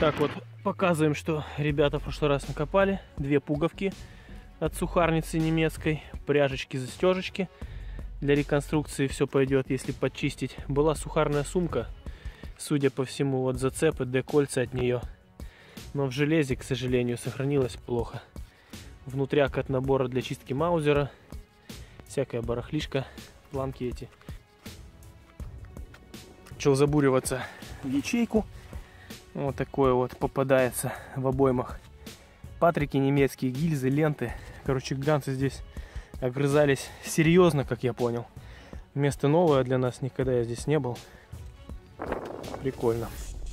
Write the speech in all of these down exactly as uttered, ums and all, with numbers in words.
Итак, вот показываем, что ребята в прошлый раз накопали. Две пуговки от сухарницы немецкой, пряжечки, застежечки. Для реконструкции все пойдет, если подчистить. Была сухарная сумка, судя по всему, вот зацепы, декольца от нее. Но в железе, к сожалению, сохранилось плохо. Внутряк от набора для чистки маузера. Всякая барахлишка, планки эти. Начал забуриваться в ячейку. Вот такое вот попадается в обоймах. Патрики немецкие, гильзы, ленты. Короче, ганцы здесь огрызались серьезно, как я понял. Место новое для нас, никогда я здесь не был. Прикольно.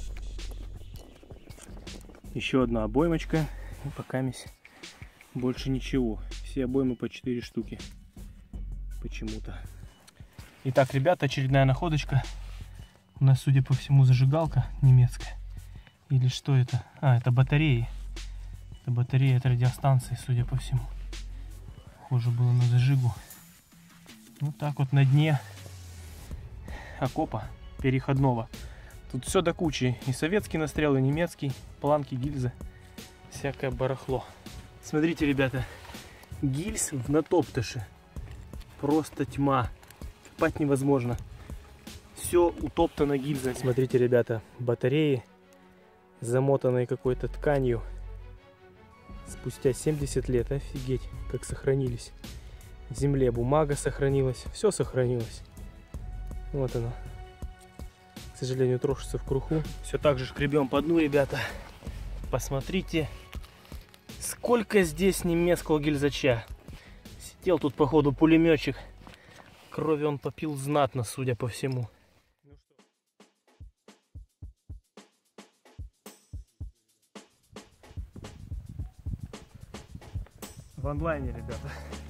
Еще одна обоймочка. И пока больше ничего. Все обоймы по четыре штуки. Почему-то. Итак, ребята, очередная находочка. У нас, судя по всему, зажигалка немецкая. Или что это? А, это батареи. Это батарея от радиостанции, судя по всему. Похоже было на зажигу. Вот так вот на дне окопа переходного. Тут все до кучи. И советский настрел, и немецкий. Планки, гильзы. Всякое барахло. Смотрите, ребята. Гильз в натоптыше. Просто тьма. Копать невозможно. Все утоптано гильзами. Смотрите, ребята. Батареи, замотанные какой-то тканью. Спустя семьдесят лет. Офигеть, как сохранились. В земле бумага сохранилась. Все сохранилось. Вот оно. К сожалению, трошится в круху. Все так же шкребем по дну, ребята. Посмотрите, сколько здесь немецкого гильзача. Сидел тут, походу, пулеметчик. Крови он попил знатно, судя по всему. В онлайне, ребята.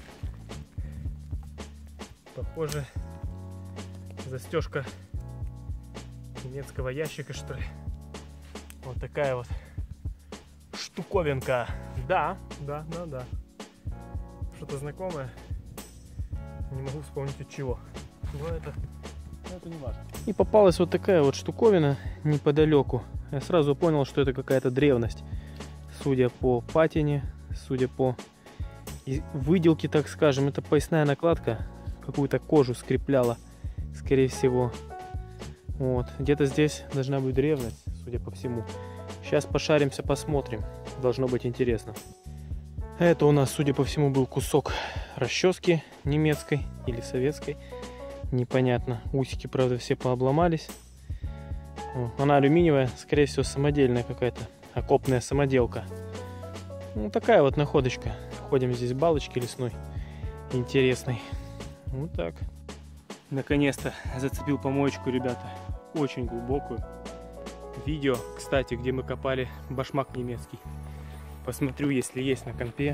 Похоже, застежка немецкого ящика, что ли. Вот такая вот штуковинка. Да, да, да, да. Что-то знакомое. Не могу вспомнить от чего. Но это, но это не важно. И попалась вот такая вот штуковина неподалеку. Я сразу понял, что это какая-то древность. Судя по патине, судя по выделке, так скажем, это поясная накладка. Какую-то кожу скрепляла, скорее всего. Вот. Где-то здесь должна быть древность, судя по всему. Сейчас пошаримся, посмотрим. Должно быть интересно. Это у нас, судя по всему, был кусок расчески немецкой или советской. Непонятно. Усики, правда, все пообломались. Она алюминиевая, скорее всего, самодельная какая-то. Окопная самоделка. Ну, такая вот находочка. Ходим здесь балочки лесной. Интересной. Вот так. Наконец-то зацепил помоечку, ребята. Очень глубокую. Видео, кстати, где мы копали башмак немецкий. Посмотрю, если есть на компе.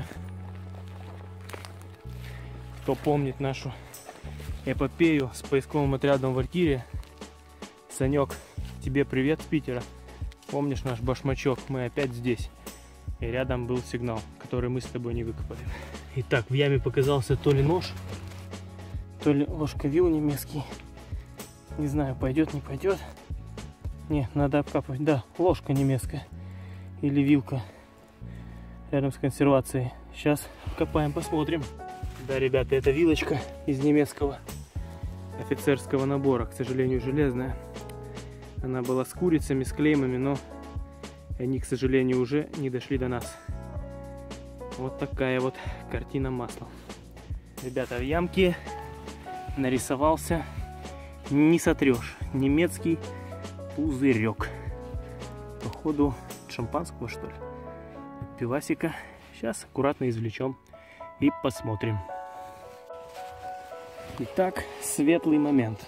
Кто помнит нашу эпопею с поисковым отрядом Валькирия. Санек, тебе привет с Питера. Помнишь наш башмачок? Мы опять здесь. И рядом был сигнал, который мы с тобой не выкопали. Итак, в яме показался то ли нож, то ли ложковил немецкий. Не знаю, пойдет, не пойдет. Не, надо обкапывать. Да, ложка немецкая. Или вилка. Рядом с консервацией. Сейчас копаем, посмотрим. Да, ребята, это вилочка из немецкого офицерского набора. К сожалению, железная. Она была с курицами, с клеймами, но они, к сожалению, уже не дошли до нас. Вот такая вот картина маслом. Ребята, в ямке нарисовался, не сотрешь, немецкий пузырек. Походу шампанского, что ли. Пивасика. Сейчас аккуратно извлечем и посмотрим. Итак, светлый момент.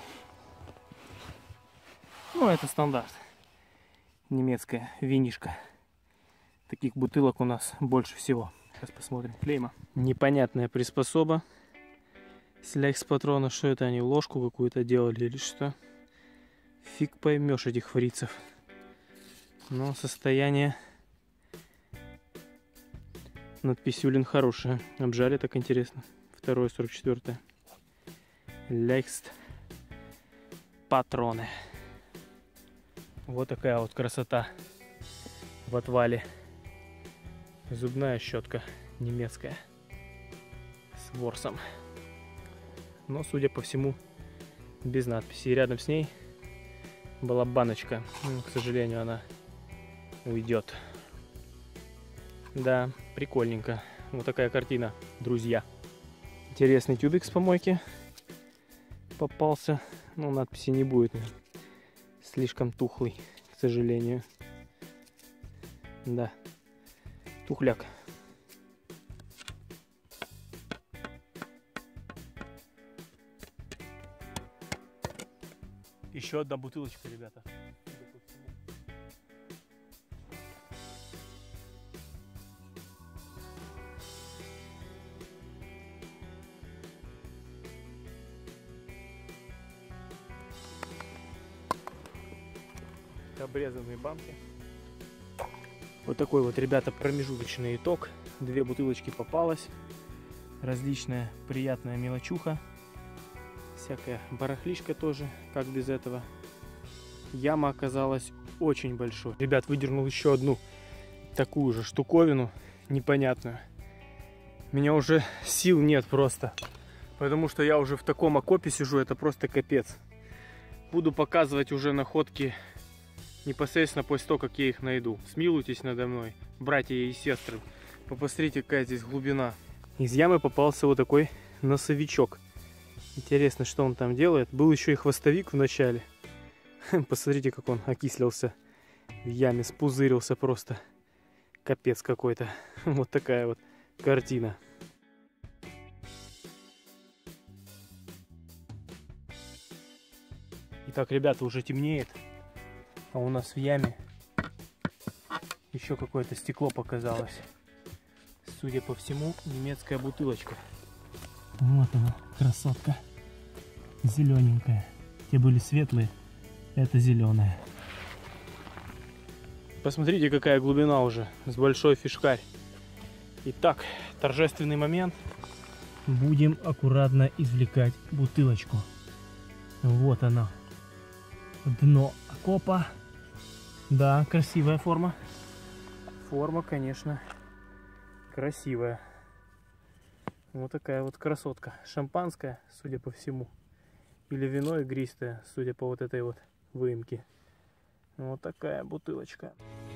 Ну, это стандарт. Немецкая винишка. Таких бутылок у нас больше всего. Сейчас посмотрим. Клейма. Непонятная приспособа. Сляхс патрона. Что это они? Ложку какую-то делали или что? Фиг поймешь этих фрицев. Но состояние надписюлин хорошее. Обжали, так интересно. Второе, сорок четвёртое. Ляхст патроны. Вот такая вот красота. в отвале. Зубная щетка немецкая с ворсом. Но, судя по всему, без надписи. И рядом с ней была баночка. Ну, к сожалению, она уйдет. Да, прикольненько. Вот такая картина, друзья. Интересный тюбик с помойки попался. Ну, надписи не будет. Слишком тухлый, к сожалению. Да, тухляк. Еще одна бутылочка, ребята. Обрезанные банки. Вот такой вот, ребята, промежуточный итог. Две бутылочки попалось. Различная приятная мелочуха. Всякая барахлишка тоже, как без этого. Яма оказалась очень большой. Ребят, выдернул еще одну такую же штуковину непонятную. У меня уже сил нет просто. Потому что я уже в таком окопе сижу, это просто капец. Буду показывать уже находки непосредственно после того, как я их найду. Смилуйтесь надо мной, братья и сестры. Посмотрите, какая здесь глубина. Из ямы попался вот такой носовичок. Интересно, что он там делает. Был еще и хвостовик в начале. Посмотрите, как он окислился в яме, спузырился просто. Капец какой-то. Вот такая вот картина. Итак, ребята, уже темнеет. А у нас в яме еще какое-то стекло показалось. Судя по всему, немецкая бутылочка. Вот она, красотка. Зелененькая. Те были светлые, это зеленая. Посмотрите, какая глубина уже, с большой фишкарь. Итак, торжественный момент. Будем аккуратно извлекать бутылочку. Вот она. Дно окопа. Да, красивая форма. Форма, конечно, красивая. Вот такая вот красотка. Шампанское, судя по всему. Или вино игристое, судя по вот этой вот выемке. Вот такая бутылочка.